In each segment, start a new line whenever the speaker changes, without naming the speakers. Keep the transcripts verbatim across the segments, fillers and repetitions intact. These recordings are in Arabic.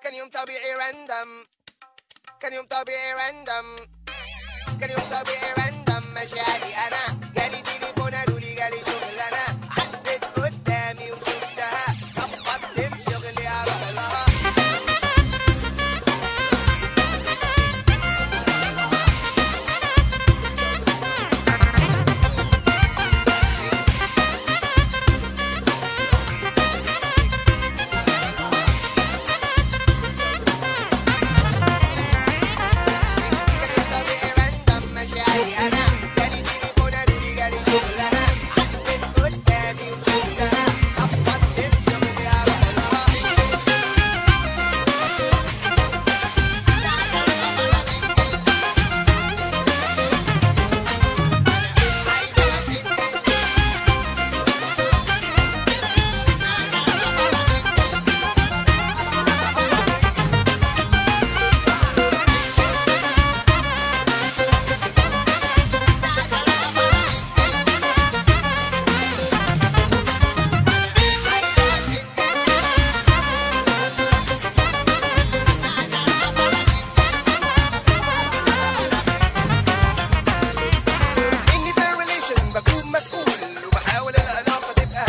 كان يوم طبيعي راندم، كان يوم طبيعي راندم، كان يوم طبيعي راندم ماشي عادي. انا جالي تليفون قالوا لي جالي شغلانه، عدت قدامي وشفتها ظبطت الشغل اروح لها.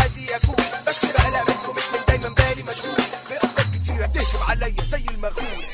عليا زي المغول.